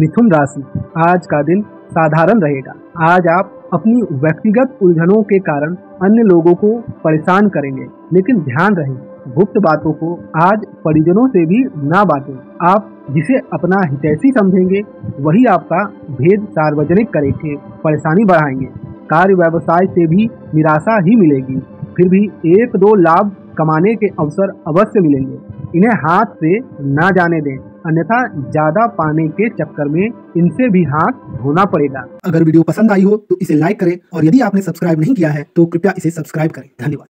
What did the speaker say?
मिथुन राशि, आज का दिन साधारण रहेगा। आज आप अपनी व्यक्तिगत उलझनों के कारण अन्य लोगों को परेशान करेंगे, लेकिन ध्यान रहे गुप्त बातों को आज परिजनों से भी ना बांटें। आप जिसे अपना हितैषी समझेंगे वही आपका भेद सार्वजनिक करके परेशानी बढ़ाएंगे। कार्य व्यवसाय से भी निराशा ही मिलेगी, फिर भी एक दो लाभ कमाने के अवसर अवश्य मिलेंगे। इन्हें हाथ से ना जाने दें, अन्यथा ज्यादा पाने के चक्कर में इनसे भी हाथ धोना पड़ेगा। अगर वीडियो पसंद आई हो तो इसे लाइक करें और यदि आपने सब्सक्राइब नहीं किया है तो कृपया इसे सब्सक्राइब करें। धन्यवाद।